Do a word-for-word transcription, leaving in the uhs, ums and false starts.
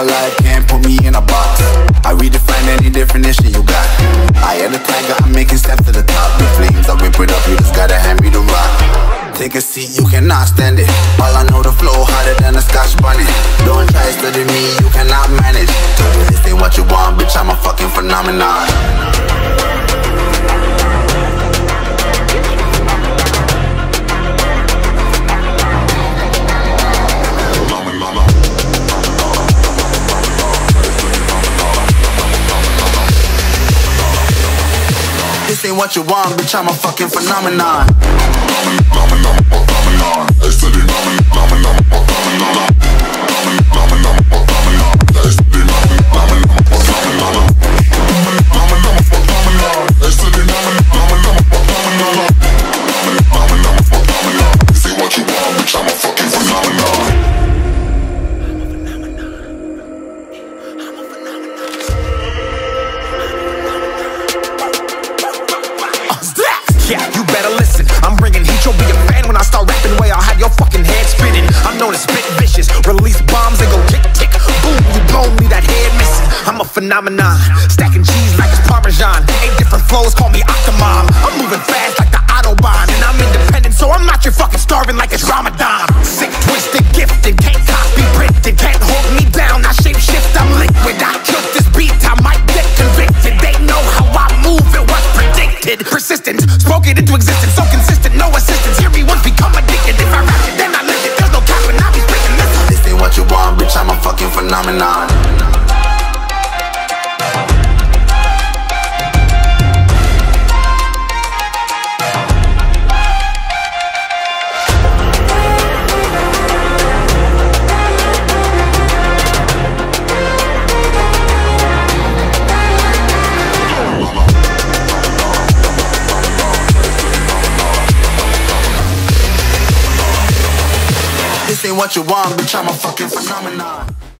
but life can't put me in a box. I redefine any definition you got. I am the tiger, I'm making steps to the top. The flames, I whip it up, you just gotta hand me the rock. Take a seat, you cannot stand it. All I know, the flow harder than a Scotch bunny. Don't try study me, you cannot manage. This ain't what you want, bitch, I'm a fucking phenomenon. This ain't what you want, bitch, I'm a fucking phenomenon. Phenomenon, phenomenon, I said it, phenomenon, phenomenon, phenomenon, phenomenon, I said it, phenomenon, phenomenon, phenomenon, phenomenon, I said it, phenomenon, phenomenon, phenomenon, phenomenon. This ain't what you want, bitch, I'm a fucking phenomenon. Yeah, you better listen, I'm bringing heat, you'll be a fan when I start rapping. Way I'll have your fucking head spinning. I'm known as spit vicious, release bombs and go tick tick boom, you blown me that head missing. I'm a phenomenon, stacking cheese like it's Parmesan. Eight different flows, call me Octomom. I'm moving fast like the Autobahn, and I'm independent, so I'm not your fucking starving like it's Ramadan. Sick, twisted, gifted, can't copy, printed, can't hold me down. I shape shift, I'm liquid, I killed this beat, I might get convicted. They know how I move, it was predicted. Persistent, spoke it into existence, so consistent, no assistance. Hear me once, become addicted. If I rap it, then I live it. There's no cap when I be speaking this. This ain't what you want, bitch, I'm a fucking phenomenon. This ain't what you want, bitch, I'm a fucking phenomenon.